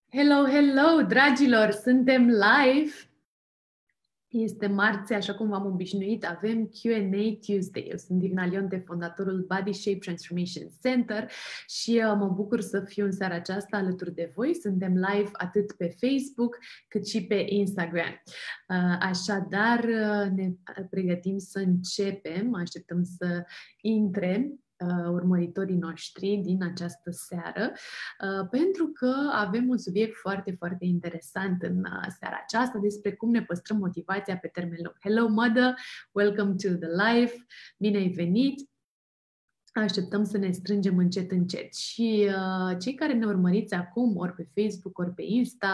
Hello, hello, dragilor! Suntem live! Este marți, așa cum v-am obișnuit, avem Q&A Tuesday. Eu sunt Divina Lionte, fondatorul Body Shape Transformation Center și mă bucur să fiu în seara aceasta alături de voi. Suntem live atât pe Facebook cât și pe Instagram. Așadar, ne pregătim să începem, așteptăm să intre urmăritorii noștri din această seară, pentru că avem un subiect foarte, foarte interesant în seara aceasta despre cum ne păstrăm motivația pe termen lung. Hello, Mother! Welcome to the live! Bine ai venit! Așteptăm să ne strângem încet, încet. Și cei care ne urmăriți acum, ori pe Facebook, ori pe Insta,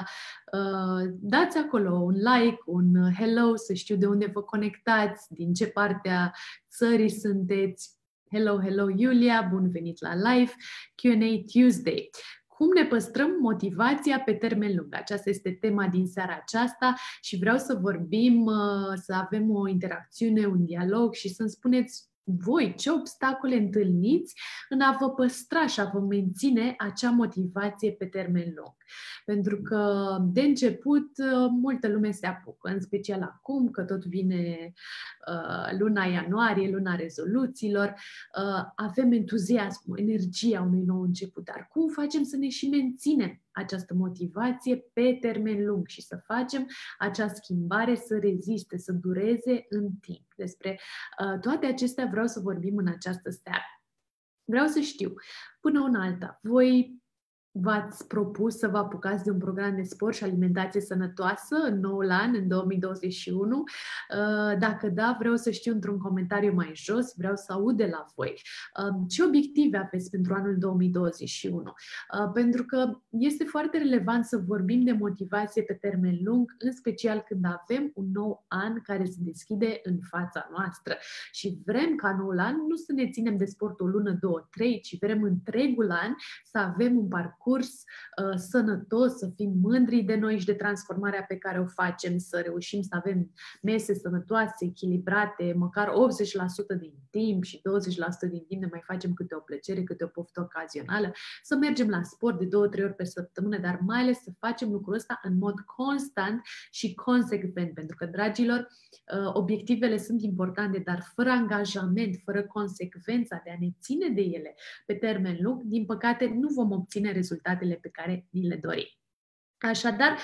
dați acolo un like, un hello, să știu de unde vă conectați, din ce parte a țării sunteți. Hello, hello, Iulia, bun venit la live, Q&A Tuesday. Cum ne păstrăm motivația pe termen lung? Aceasta este tema din seara aceasta și vreau să vorbim, să avem o interacțiune, un dialog și să-mi spuneți voi ce obstacole întâlniți în a vă păstra și a vă menține acea motivație pe termen lung. Pentru că de început multă lume se apucă, în special acum că tot vine luna ianuarie, luna rezoluțiilor, avem entuziasm, energia unui nou început, dar cum facem să ne și menținem această motivație pe termen lung și să facem acea schimbare să reziste, să dureze în timp? Despre toate acestea vreau să vorbim în această seară. Vreau să știu, până una alta, voi v-ați propus să vă apucați de un program de sport și alimentație sănătoasă în noul an, în 2021? Dacă da, vreau să știu într-un comentariu mai jos, vreau să aud de la voi. Ce obiective aveți pentru anul 2021? Pentru că este foarte relevant să vorbim de motivație pe termen lung, în special când avem un nou an care se deschide în fața noastră. Și vrem ca noul an nu să ne ținem de sport o lună, două, trei, ci vrem întregul an să avem un parcurs sănătos, să fim mândri de noi și de transformarea pe care o facem, să reușim să avem mese sănătoase, echilibrate, măcar 80% din timp și 20% din timp ne mai facem câte o plăcere, câte o poftă ocazională, să mergem la sport de 2-3 ori pe săptămână, dar mai ales să facem lucrul ăsta în mod constant și consecvent, pentru că, dragilor, obiectivele sunt importante, dar fără angajament, fără consecvența de a ne ține de ele pe termen lung, din păcate nu vom obține rezultatele pe care ni le dorim. Așadar,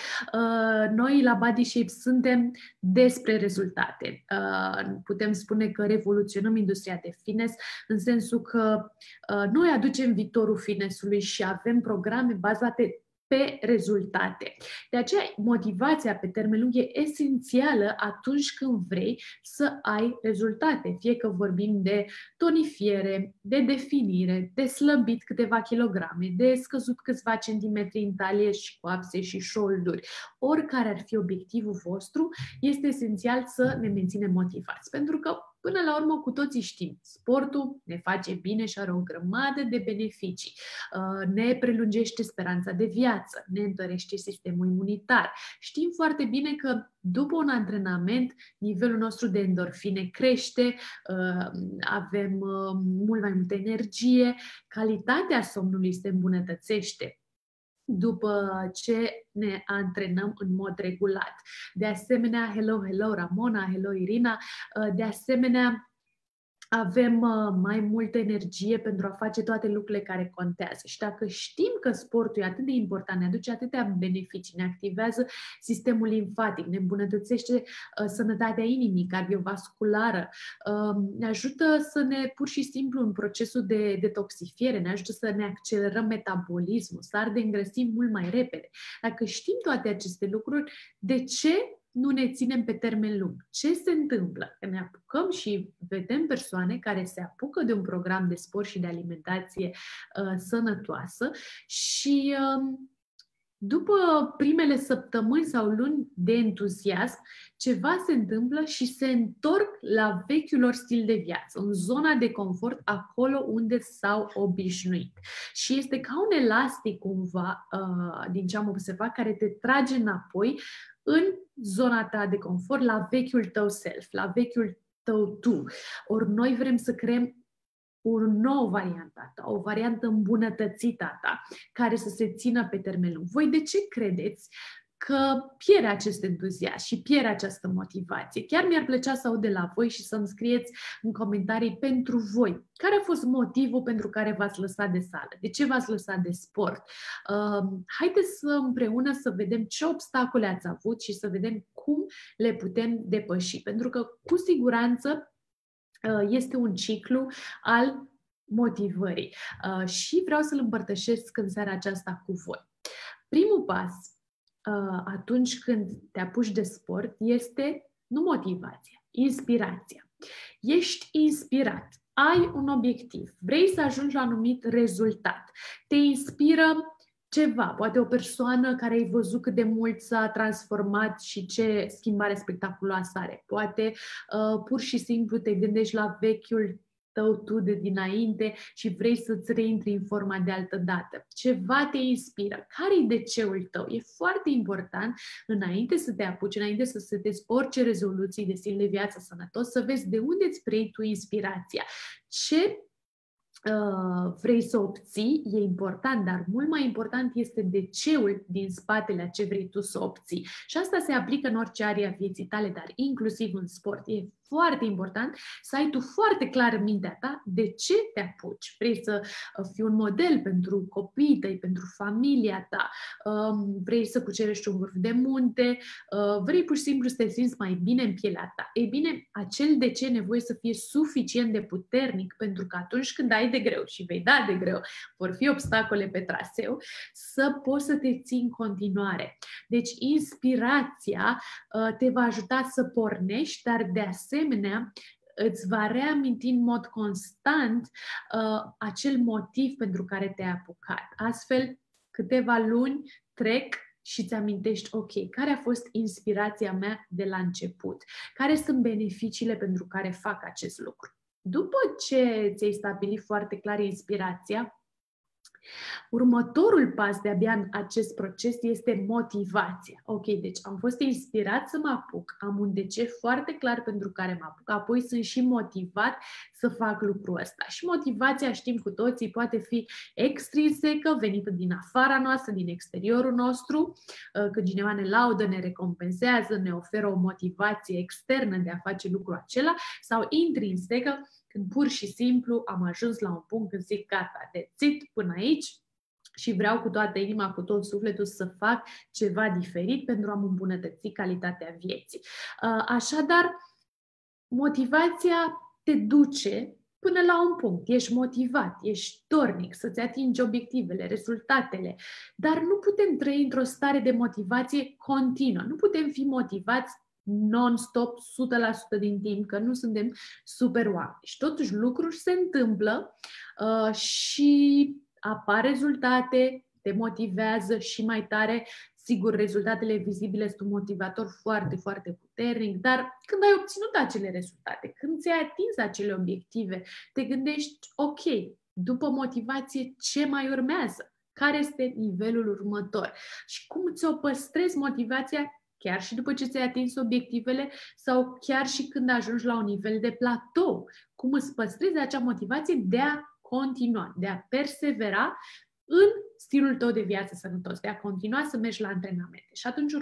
noi la Body Shape suntem despre rezultate. Putem spune că revoluționăm industria de fitness în sensul că noi aducem viitorul fitness-ului și avem programe bazate pe rezultate. De aceea, motivația pe termen lung e esențială atunci când vrei să ai rezultate. Fie că vorbim de tonifiere, de definire, de slăbit câteva kilograme, de scăzut câțiva centimetri în talie și coapse și șolduri. Oricare ar fi obiectivul vostru, este esențial să ne menținem motivați. Pentru că până la urmă, cu toții știm, sportul ne face bine și are o grămadă de beneficii. Ne prelungește speranța de viață, ne întărește sistemul imunitar. Știm foarte bine că după un antrenament, nivelul nostru de endorfine crește, avem mult mai multă energie, calitatea somnului se îmbunătățește după ce ne antrenăm în mod regulat. De asemenea, hello, hello Ramona, hello Irina, de asemenea avem mai multă energie pentru a face toate lucrurile care contează. Și dacă știm că sportul e atât de important, ne aduce atâtea beneficii, ne activează sistemul limfatic, ne îmbunătățește sănătatea inimii, cardiovasculară, ne ajută să ne, pur și simplu, în procesul de detoxifiere, ne ajută să ne accelerăm metabolismul, să ardem grăsimi mult mai repede. Dacă știm toate aceste lucruri, de ce nu ne ținem pe termen lung? Ce se întâmplă? Că ne apucăm și vedem persoane care se apucă de un program de sport și de alimentație sănătoasă și după primele săptămâni sau luni de entuziasm, ceva se întâmplă și se întorc la vechiul lor stil de viață, în zona de confort, acolo unde s-au obișnuit. Și este ca un elastic cumva, din ce am observat, care te trage înapoi în zona ta de confort, la vechiul tău self, la vechiul tău tu. Ori noi vrem să creăm o nouă variantă a ta, o variantă îmbunătățită a ta, care să se țină pe termen lung. Voi de ce credeți că pierde acest entuziasm și pierde această motivație? Chiar mi-ar plăcea să aud de la voi și să-mi scrieți în comentarii pentru voi. Care a fost motivul pentru care v-ați lăsat de sală? De ce v-ați lăsat de sport? Haideți să împreună să vedem ce obstacole ați avut și să vedem cum le putem depăși. Pentru că, cu siguranță, este un ciclu al motivării și vreau să-l împărtășesc în seara aceasta cu voi. Primul pas atunci când te apuci de sport este nu motivația, inspirația. Ești inspirat, ai un obiectiv, vrei să ajungi la un anumit rezultat, te inspiră ceva, poate o persoană care ai văzut cât de mult s-a transformat și ce schimbare spectaculoasă are. Poate pur și simplu te gândești la vechiul tău tu de dinainte și vrei să-ți reintri în forma de altă dată. Ceva te inspiră. Care-i de-ceul tău? E foarte important, înainte să te apuci, înainte să setezi orice rezoluții de stil de viață sănătos, să vezi de unde îți preiei tu inspirația. Ce vrei să obții, e important, dar mult mai important este de ceul din spatele a ce vrei tu să obții. Și asta se aplică în orice area vieții tale, dar inclusiv în sport. E foarte important să ai tu foarte clar în mintea ta de ce te apuci. Vrei să fii un model pentru copiii tăi, pentru familia ta, vrei să cucerești un vârf de munte, vrei pur și simplu să te simți mai bine în pielea ta. Ei bine, acel de ce nevoie să fie suficient de puternic, pentru că atunci când ai de greu și vei da de greu, vor fi obstacole pe traseu, să poți să te ții în continuare. Deci inspirația te va ajuta să pornești, dar de asemenea îți va reaminti în mod constant acel motiv pentru care te-ai apucat. Astfel, câteva luni trec și îți amintești, ok, care a fost inspirația mea de la început? Care sunt beneficiile pentru care fac acest lucru? După ce ți-ai stabilit foarte clar inspirația, următorul pas de-abia în acest proces este motivația. Ok, deci am fost inspirat să mă apuc, am un de ce foarte clar pentru care mă apuc, apoi sunt și motivat să fac lucrul ăsta. Și motivația, știm cu toții, poate fi extrinsecă, venită din afara noastră, din exteriorul nostru, că cineva ne laudă, ne recompensează, ne oferă o motivație externă de a face lucrul acela, sau intrinsecă, când pur și simplu am ajuns la un punct când zic gata, that's până aici și vreau cu toată inima, cu tot sufletul să fac ceva diferit pentru a-mi îmbunătăți calitatea vieții. Așadar, motivația te duce până la un punct. Ești motivat, ești dornic să-ți atingi obiectivele, rezultatele, dar nu putem trăi într-o stare de motivație continuă. Nu putem fi motivați non-stop, 100% din timp, că nu suntem super oameni. Și totuși lucruri se întâmplă și apar rezultate, te motivează și mai tare. Sigur, rezultatele vizibile sunt un motivator foarte, foarte puternic, dar când ai obținut acele rezultate, când ți-ai atins acele obiective, te gândești, ok, după motivație, ce mai urmează? Care este nivelul următor? Și cum ți-o păstrezi motivația chiar și după ce ți-ai atins obiectivele sau chiar și când ajungi la un nivel de platou? Cum îți păstrezi acea motivație de a continua, de a persevera în stilul tău de viață sănătos, de a continua să mergi la antrenamente. Și atunci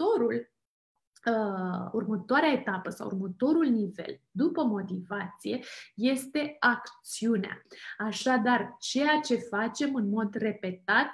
următoarea etapă sau următorul nivel după motivație este acțiunea. Așadar, ceea ce facem în mod repetat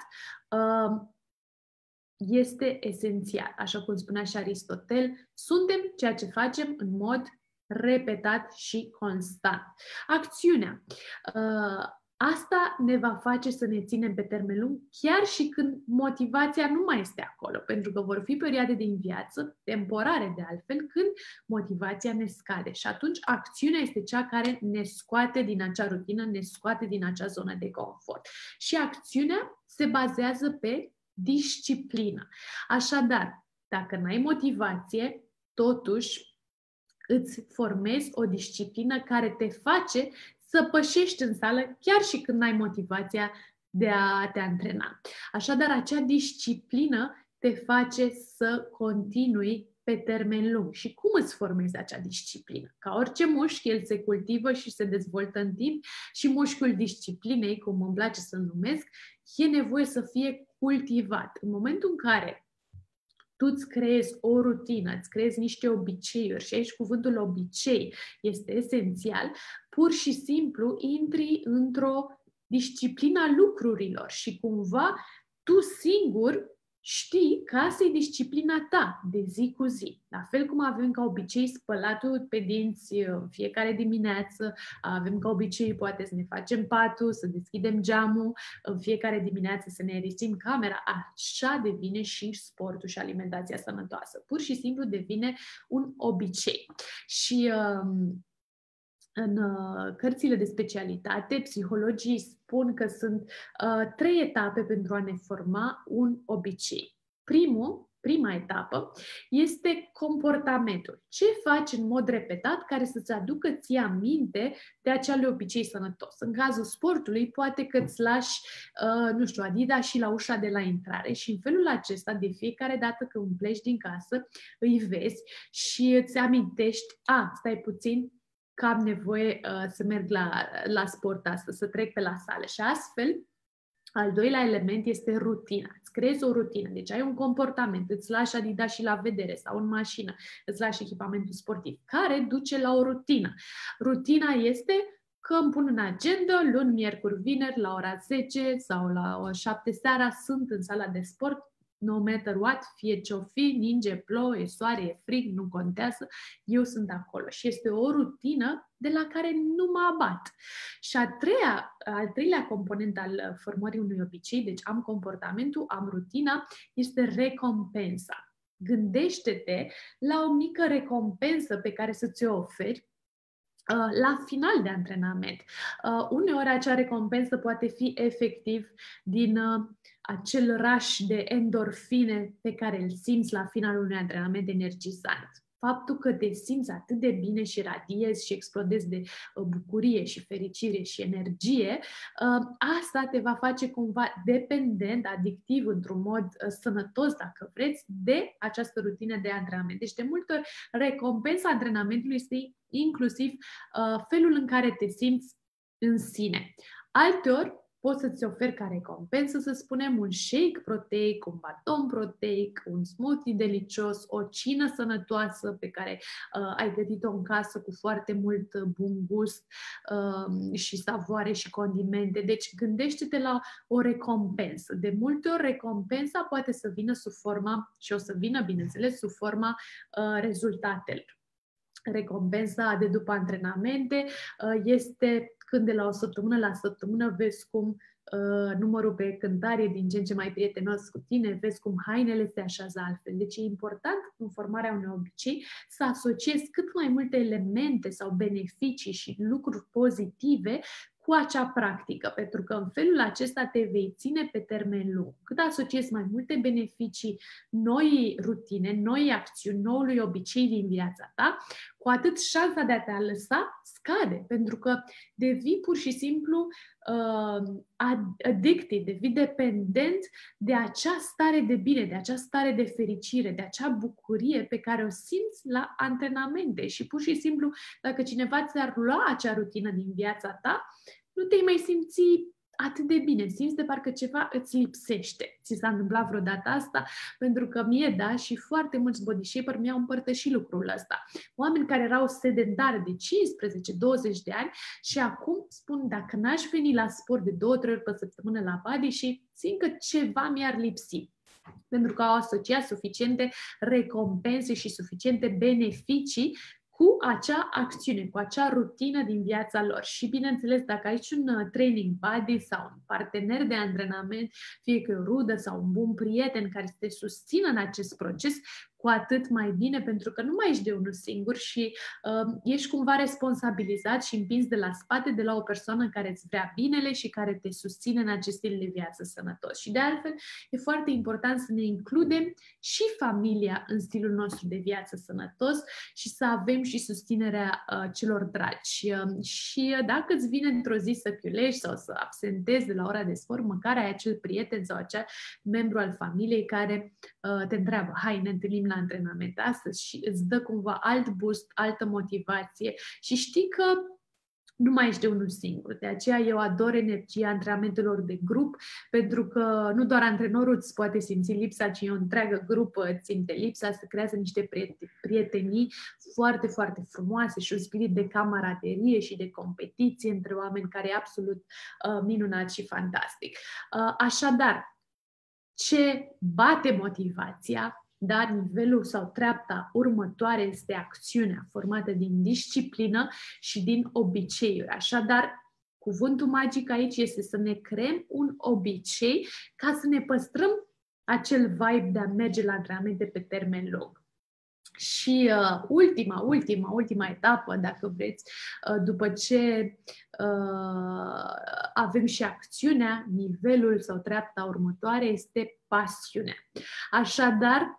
este esențial. Așa cum spunea și Aristotel, suntem ceea ce facem în mod repetat și constant. Acțiunea. Asta ne va face să ne ținem pe termen lung, chiar și când motivația nu mai este acolo, pentru că vor fi perioade din viață, temporare de altfel, când motivația ne scade. Și atunci acțiunea este cea care ne scoate din acea rutină, ne scoate din acea zonă de confort. Și acțiunea se bazează pe disciplină. Așadar, dacă n-ai motivație, totuși îți formezi o disciplină care te face să pășești în sală chiar și când n-ai motivația de a te antrena. Așadar, acea disciplină te face să continui pe termen lung. Și cum îți formezi acea disciplină? Ca orice mușchi, el se cultivă și se dezvoltă în timp și mușchiul disciplinei, cum îmi place să-l numesc, e nevoie să fie cultivat. În momentul în care tu îți creezi o rutină, îți creezi niște obiceiuri și aici cuvântul obicei este esențial, pur și simplu intri într-o disciplină a lucrurilor și cumva tu singur știi că asta e disciplina ta de zi cu zi. La fel cum avem ca obicei spălatul pe dinți fiecare dimineață, avem ca obicei poate să ne facem patul, să deschidem geamul în fiecare dimineață, să ne erisim camera, așa devine și sportul și alimentația sănătoasă. Pur și simplu devine un obicei. Și în cărțile de specialitate, psihologii spun că sunt 3 etape pentru a ne forma un obicei. Prima etapă este comportamentul. Ce faci în mod repetat care să-ți aducă ție aminte de acel obicei sănătos? În cazul sportului, poate că îți lași, Adidas și la ușa de la intrare și în felul acesta, de fiecare dată când pleci din casă, îi vezi și îți amintești, stai puțin, că am nevoie să merg la sport astăzi, să trec pe la sală. Și astfel, al doilea element este rutina. Îți creezi o rutină. Deci ai un comportament, îți lași Adidas și la vedere sau în mașină, îți lași echipamentul sportiv, care duce la o rutină. Rutina este că îmi pun în agenda, luni, miercuri, vineri, la ora 10 sau la ora 7 seara, sunt în sala de sport, no matter what, fie ce-o fi, ninge, plouă, e soare, e frig, nu contează, eu sunt acolo. Și este o rutină de la care nu mă abat. Și al treilea component al formării unui obicei, deci am comportamentul, am rutina, este recompensa. Gândește-te la o mică recompensă pe care să ți-o oferi la final de antrenament. Uneori acea recompensă poate fi efectiv din acel rush de endorfine pe care îl simți la finalul unui antrenament energizant. Faptul că te simți atât de bine și radiezi și explodezi de bucurie și fericire și energie, asta te va face cumva dependent, adictiv într-un mod sănătos, dacă vreți, de această rutină de antrenament. Deci de multe ori recompensa antrenamentului este inclusiv felul în care te simți în sine. Alteori, poți să-ți oferi ca recompensă, să spunem, un shake proteic, un baton proteic, un smoothie delicios, o cină sănătoasă pe care ai gătit-o în casă cu foarte mult bun gust și savoare și condimente. Deci gândește-te la o recompensă. De multe ori recompensa poate să vină sub forma, și o să vină, bineînțeles, sub forma rezultatelor. Recompensa de după antrenamente este când de la o săptămână la săptămână vezi cum numărul pe cântare e din ce în ce mai prietenos cu tine, vezi cum hainele se așează altfel. Deci e important în formarea unui obicei să asociezi cât mai multe elemente sau beneficii și lucruri pozitive cu acea practică, pentru că în felul acesta te vei ține pe termen lung. Cât asociezi mai multe beneficii, noi rutine, noi acțiuni, noului obicei din viața ta, cu atât șansa de a te lăsa scade, pentru că devii pur și simplu addicted, devii dependent de acea stare de bine, de acea stare de fericire, de acea bucurie pe care o simți la antrenamente. Și pur și simplu, dacă cineva ți-ar lua acea rutină din viața ta, nu te-ai mai simți atât de bine, simți de parcă ceva îți lipsește. Ți s-a întâmplat vreodată asta? Pentru că mie, și foarte mulți body shaper mi-au împărtășit lucrul ăsta. Oameni care erau sedentari de 15-20 de ani și acum spun, dacă n-aș veni la sport de 2-3 ori pe săptămână la body shape, simt că ceva mi-ar lipsi. Pentru că au asociat suficiente recompense și suficiente beneficii cu acea acțiune, cu acea rutină din viața lor. Și, bineînțeles, dacă ai și un training buddy sau un partener de antrenament, fie că e o rudă sau un bun prieten care să te susțină în acest proces, cu atât mai bine, pentru că nu mai ești de unul singur și ești cumva responsabilizat și împins de la spate de la o persoană care îți vrea binele și care te susține în acest stil de viață sănătos. Și de altfel, e foarte important să ne includem și familia în stilul nostru de viață sănătos și să avem și susținerea celor dragi. Și dacă îți vine într-o zi să chiulești sau să absentezi de la ora de sport, măcar ai acel prieten sau acel membru al familiei care te întreabă, hai, ne întâlnim la antrenament astăzi și îți dă cumva alt boost, altă motivație și știi că nu mai ești de unul singur. De aceea eu ador energia antrenamentelor de grup, pentru că nu doar antrenorul îți poate simți lipsa, ci o întreagă grupă îți simte lipsa, se creează niște prietenii foarte, foarte frumoase și un spirit de camaraderie și de competiție între oameni care e absolut minunat și fantastic. Așadar, ce bate motivația, da, nivelul sau treapta următoare este acțiunea formată din disciplină și din obiceiuri. Așadar, cuvântul magic aici este să ne creăm un obicei ca să ne păstrăm acel vibe de a merge la antrenamente pe termen lung. Și ultima etapă, dacă vreți, după ce avem și acțiunea, nivelul sau treapta următoare este pasiunea. Așadar,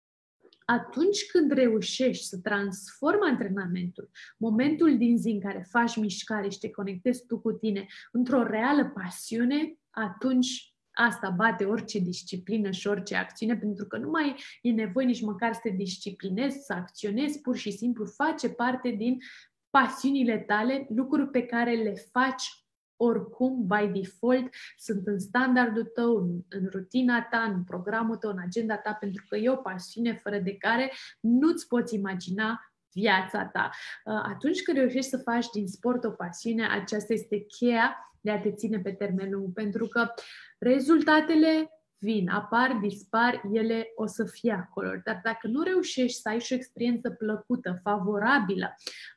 atunci când reușești să transformi antrenamentul, momentul din zi în care faci mișcare și te conectezi tu cu tine într-o reală pasiune, atunci asta bate orice disciplină și orice acțiune, pentru că nu mai e nevoie nici măcar să te disciplinezi, să acționezi, pur și simplu face parte din pasiunile tale, lucruri pe care le faci oricum, by default, sunt în standardul tău, în rutina ta, în programul tău, în agenda ta, pentru că e o pasiune fără de care nu-ți poți imagina viața ta. Atunci când reușești să faci din sport o pasiune, aceasta este cheia de a te ține pe termen lung, pentru că rezultatele vin, apar, dispar, ele o să fie acolo. Dar dacă nu reușești să ai și o experiență plăcută, favorabilă,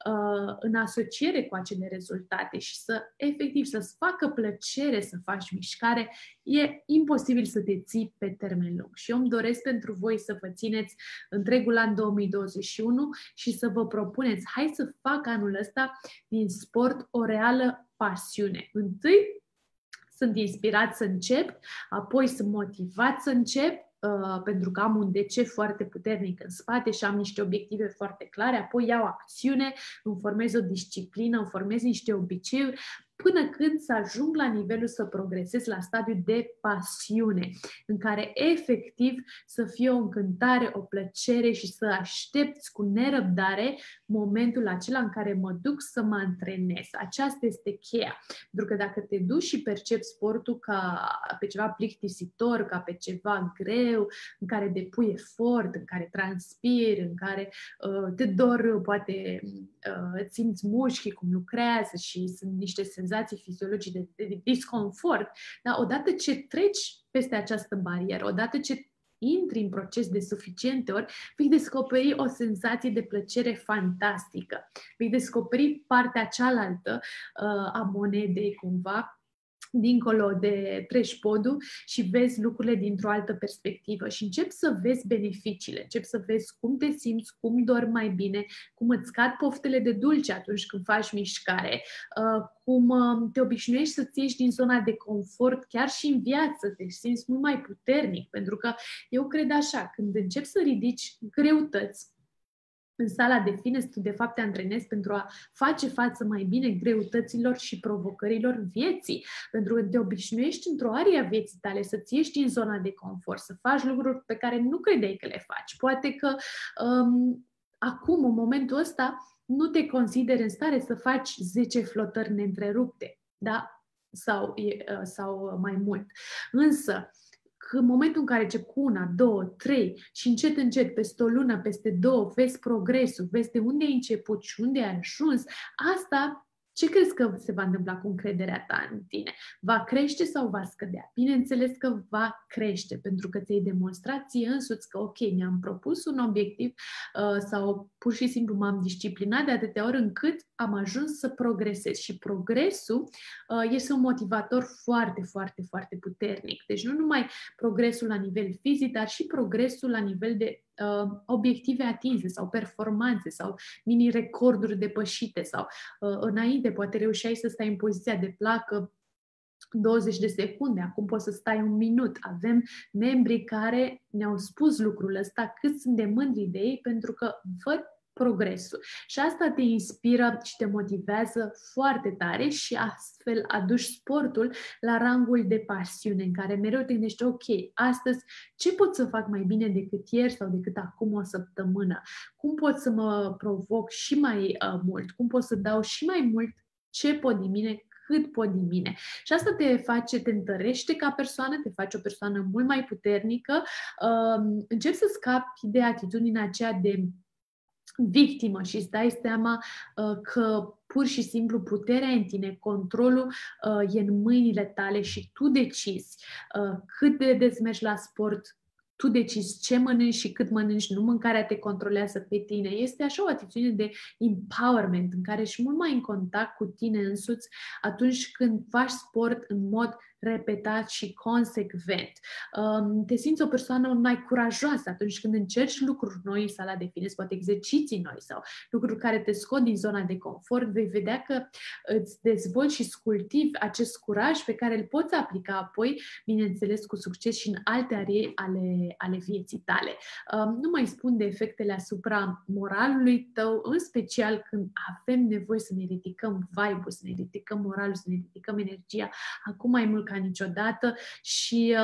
în asociere cu acele rezultate și să, efectiv, să-ți facă plăcere să faci mișcare, e imposibil să te ții pe termen lung. Și eu îmi doresc pentru voi să vă țineți întregul an 2021 și să vă propuneți, hai să fac anul ăsta din sport o reală pasiune. Întâi, sunt inspirat să încep, apoi sunt motivat să încep, pentru că am un de ce foarte puternic în spate și am niște obiective foarte clare, apoi iau acțiune, îmi formez o disciplină, îmi formez niște obiceiuri, până când să ajung la nivelul să progresez la stadiul de pasiune, în care efectiv să fie o încântare, o plăcere și să aștepți cu nerăbdare momentul acela în care mă duc să mă antrenez. Aceasta este cheia. Pentru că dacă te duci și percepi sportul ca pe ceva plictisitor, ca pe ceva greu, în care depui efort, în care transpiri, în care te dor, poate simți mușchii cum lucrează și sunt niște senzații fiziologice de disconfort, dar odată ce treci peste această barieră, odată ce intri în proces de suficiente ori, vei descoperi o senzație de plăcere fantastică. Vei descoperi partea cealaltă a monedei cumva, dincolo de treci podul și vezi lucrurile dintr-o altă perspectivă și începi să vezi beneficiile, începi să vezi cum te simți, cum dormi mai bine, cum îți scad poftele de dulce atunci când faci mișcare, cum te obișnuiești să-ți ieși din zona de confort chiar și în viață, te simți mult mai puternic, pentru că eu cred așa, când începi să ridici greutăți în sala de fitness, tu de fapt te antrenezi pentru a face față mai bine greutăților și provocărilor vieții. Pentru că te obișnuiești într-o arie a vieții tale să-ți ieși din zona de confort, să faci lucruri pe care nu credeai că le faci. Poate că acum, în momentul ăsta, nu te consideri în stare să faci 10 flotări neîntrerupte, da? Sau mai mult. Însă, în momentul în care începi cu 1, 2, 3 și încet, peste o lună, peste 2, vezi progresul, vezi de unde ai început și unde ai ajuns, asta, ce crezi că se va întâmpla cu încrederea ta în tine? Va crește sau va scădea? Bineînțeles că va crește, pentru că ți-ai demonstrat ție însuți că, ok, mi-am propus un obiectiv sau pur și simplu m-am disciplinat de atâtea ori încât am ajuns să progresez. Și progresul este un motivator foarte, foarte, foarte puternic. Deci nu numai progresul la nivel fizic, dar și progresul la nivel de obiective atinse sau performanțe sau mini-recorduri depășite sau înainte poate reușeai să stai în poziția de placă 20 de secunde, acum poți să stai 1 minut. Avem membri care ne-au spus lucrul ăsta, cât sunt de mândri de ei, pentru că văd progresul. Și asta te inspiră și te motivează foarte tare și astfel aduci sportul la rangul de pasiune, în care mereu te gândești, ok, astăzi ce pot să fac mai bine decât ieri sau decât acum o săptămână? Cum pot să mă provoc și mai mult? Cum pot să dau și mai mult ce pot din mine, cât pot din mine? Și asta te întărește ca persoană, te face o persoană mult mai puternică, începi să scapi de atitudinea aceea de victimă și îți dai seama că pur și simplu puterea în tine, controlul e în mâinile tale și tu decizi cât de des mergi la sport, tu decizi ce mănânci și cât mănânci, nu mâncarea te controlează pe tine. Este așa o atitudine de empowerment în care ești mult mai în contact cu tine însuți atunci când faci sport în mod repetat și consecvent. Te simți o persoană mai curajoasă atunci când încerci lucruri noi sau la definezi, poate exerciții noi sau lucruri care te scot din zona de confort, vei vedea că îți dezvolți și îți cultivi acest curaj pe care îl poți aplica apoi, bineînțeles, cu succes și în alte aree ale vieții tale. Nu mai spun de efectele asupra moralului tău, în special când avem nevoie să ne ridicăm vibe-ul, să ne ridicăm moralul, să ne ridicăm energia, acum mai mult ca niciodată și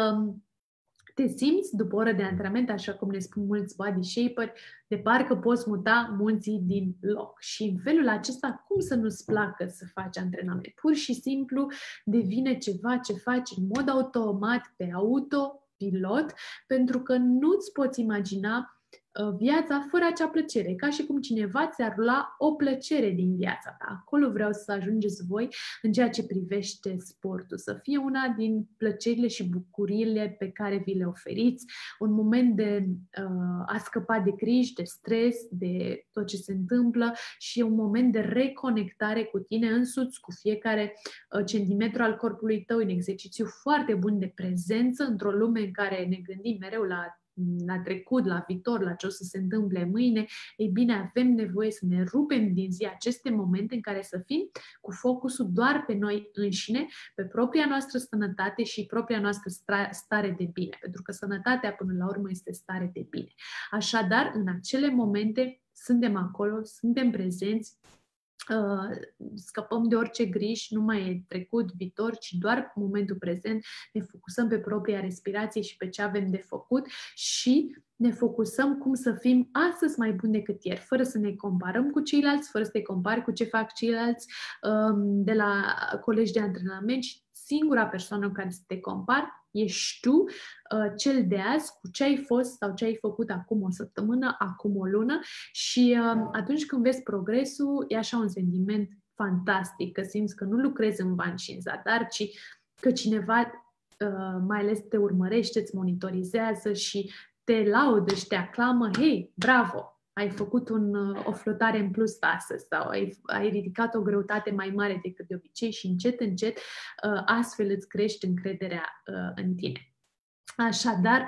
te simți după o oră de antrenament, așa cum ne spun mulți body shaperi, de parcă poți muta munții din loc. Și în felul acesta, cum să nu-ți placă să faci antrenament? Pur și simplu devine ceva ce faci în mod automat, pe autopilot, pentru că nu-ți poți imagina viața fără acea plăcere, ca și cum cineva ți-ar lua o plăcere din viața ta. Acolo vreau să ajungeți voi în ceea ce privește sportul, să fie una din plăcerile și bucuriile pe care vi le oferiți, un moment de a scăpa de griji, de stres, de tot ce se întâmplă și un moment de reconectare cu tine însuți, cu fiecare centimetru al corpului tău, în exercițiu foarte bun de prezență într-o lume în care ne gândim mereu la trecut, la viitor, la ce o să se întâmple mâine. Ei bine, avem nevoie să ne rupem din zi aceste momente în care să fim cu focusul doar pe noi înșine, pe propria noastră sănătate și propria noastră stare de bine, pentru că sănătatea până la urmă este stare de bine. Așadar, în acele momente suntem acolo, suntem prezenți, scăpăm de orice griji, nu mai e trecut, viitor, ci doar momentul prezent, ne focusăm pe propria respirație și pe ce avem de făcut și ne focusăm cum să fim astăzi mai buni decât ieri, fără să ne comparăm cu ceilalți, fără să te compari cu ce fac ceilalți de la colegi de antrenament. Singura persoană cu care să te compari ești tu, cel de azi, cu ce ai fost sau ce ai făcut acum o săptămână, acum o lună și atunci când vezi progresul, e așa un sentiment fantastic, că simți că nu lucrezi în van și în zadar, ci că cineva mai ales te urmărește, îți monitorizează și te laudă și te aclamă, hei, bravo! Ai făcut o flotare în plus astăzi sau ai ridicat o greutate mai mare decât de obicei și încet astfel îți crești încrederea în tine. Așadar,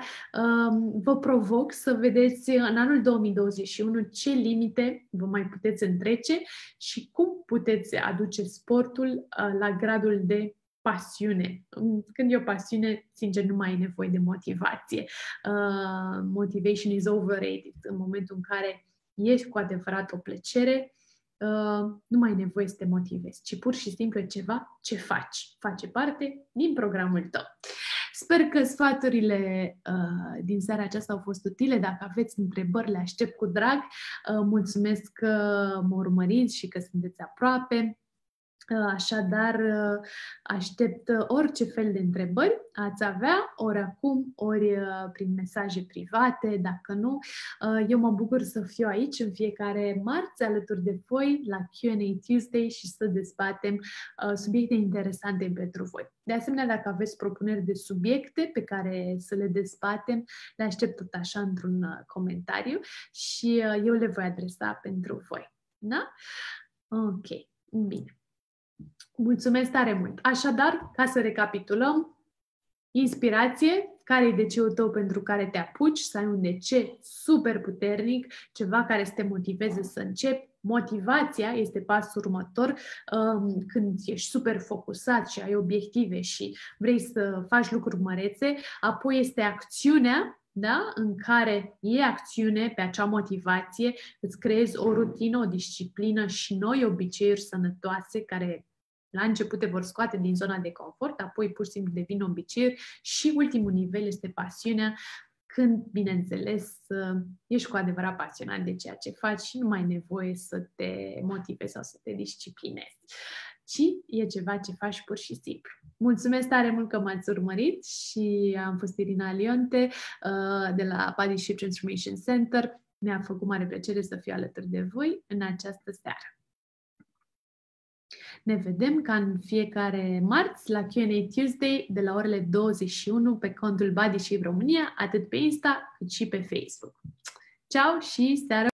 vă provoc să vedeți în anul 2021 ce limite vă mai puteți întrece și cum puteți aduce sportul la gradul de pasiune. Când e o pasiune, sincer, nu mai ai nevoie de motivație. Motivation is overrated. În momentul în care ești cu adevărat o plăcere, nu mai ai nevoie să te motivezi, ci pur și simplu e ceva ce faci. Face parte din programul tău. Sper că sfaturile din seara aceasta au fost utile. Dacă aveți întrebări, le aștept cu drag. Mulțumesc că mă urmăriți și că sunteți aproape. Așadar, aștept orice fel de întrebări ați avea, ori acum, ori prin mesaje private, dacă nu. Eu mă bucur să fiu aici în fiecare marți alături de voi la Q&A Tuesday și să dezbatem subiecte interesante pentru voi. De asemenea, dacă aveți propuneri de subiecte pe care să le dezbatem, le aștept tot așa într-un comentariu și eu le voi adresa pentru voi. Da? Ok, bine. Mulțumesc tare mult! Așadar, ca să recapitulăm, inspirație, care e DC-ul tău pentru care te apuci, să ai un DC super puternic, ceva care să te motiveze să începi. Motivația este pasul următor, când ești super focusat și ai obiective și vrei să faci lucruri mărețe. Apoi este acțiunea, da? În care iei acțiune pe acea motivație, îți creezi o rutină, o disciplină și noi obiceiuri sănătoase care la început te vor scoate din zona de confort, apoi pur și simplu devin obiceiuri și ultimul nivel este pasiunea, când, bineînțeles, ești cu adevărat pasionat de ceea ce faci și nu mai ai nevoie să te motivezi sau să te disciplinezi, ci e ceva ce faci pur și simplu. Mulțumesc tare mult că m-ați urmărit și am fost Irina Lionte de la Body Shape Transformation Center. Mi-a făcut mare plăcere să fiu alături de voi în această seară. Ne vedem ca în fiecare marți la Q&A Tuesday de la orele 21 pe contul Body Shape România, atât pe Insta cât și pe Facebook. Ciao și seară!